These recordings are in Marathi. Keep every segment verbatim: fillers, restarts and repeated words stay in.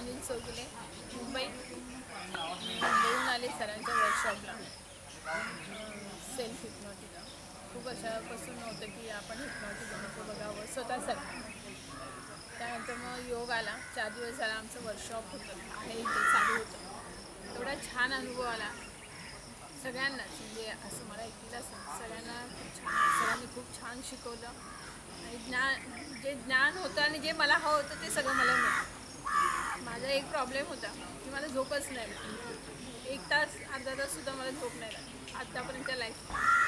अनिल चौगुले, मुंबई. मुंबईहून आले सरांच्या वर्कशॉपला. सेल्फ हिप्नॉटिझम खूप अशापासून होतं की आपण हिप्नॉटिझमचं बघावं स्वतःसाठी. त्यानंतर मग योग आला. चार दिवस झाला आमचं वर्कशॉप होतं आहे इथे चालू होतं. एवढा छान अनुभव आला सगळ्यांनाच, म्हणजे असं मला एकटीलाच नाही, सगळ्यांना खूप छान. सरांनी खूप छान शिकवलं आणि ज्ञान जे ज्ञान होतं आणि जे मला हवं होतं ते सगळं मला मिळालं. माझा एक प्रॉब्लेम होता की मला झोपच नाही लागली. एक तास अर्धा ताससुद्धा मला झोप नाही लागली आत्तापर्यंतच्या लाईफ.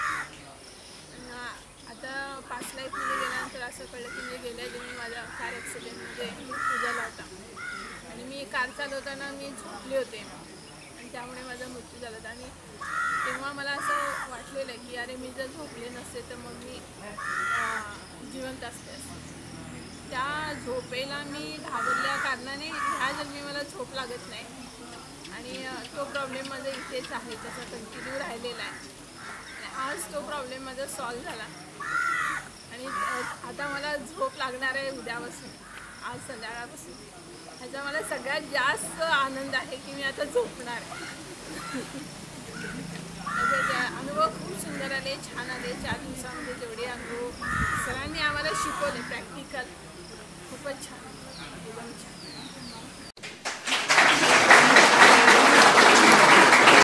आता पाच लाईफमध्ये गेल्यानंतर असं कळलं की मी गेल्या जन्मी माझ्या कार ॲक्सिडेंटमध्ये मृत्यू झाला होता आणि मी कार चालवताना मी झोपले होते आणि त्यामुळे माझा मृत्यू झाला होता. आणि तेव्हा मला असं वाटलेलं आहे की अरे मी जर झोपले नसते तर मग मी जिवंत असते असते. त्या झोपेला मी घाबरल्या कारणाने ह्या जन्मी मला झोप लागत नाही आणि तो प्रॉब्लेम माझा इथेच आहे, त्याचा कंटिन्यू राहिलेला आहे. आज तो प्रॉब्लेम माझा सॉल्व झाला आणि आता मला झोप लागणार आहे उद्यापासून, आज संध्याकाळपासून. ह्याचा मला सगळ्यात जास्त आनंद आहे की मी आता झोपणार आहे. अनुभव खूप सुंदर आले, छान आले. चार दिवसामध्ये जेवढे अनुभव सरांनी आम्हाला शिकवले प्रॅक्टिकल खूपच छान, एकदम छान.